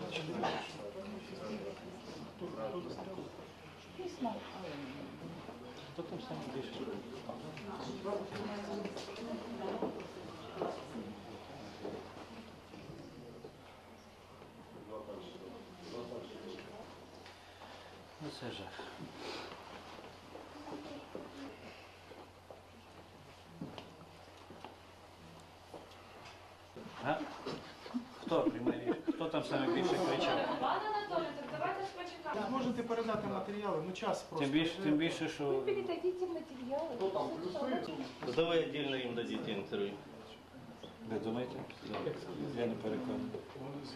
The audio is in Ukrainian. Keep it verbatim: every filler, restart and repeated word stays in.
Хто там саме більше? Ну це жах. А? Хто приймає рішення? Хто там саме більше кричав? Пане Анатолій, так давайте ж почекаємо. Зможете передати матеріали, ну час просто. Тим більше, тим більше, що... Передадите материалы. Ну, давай отдельно им дадите интервью. Ви думаєте? Я не переконаний.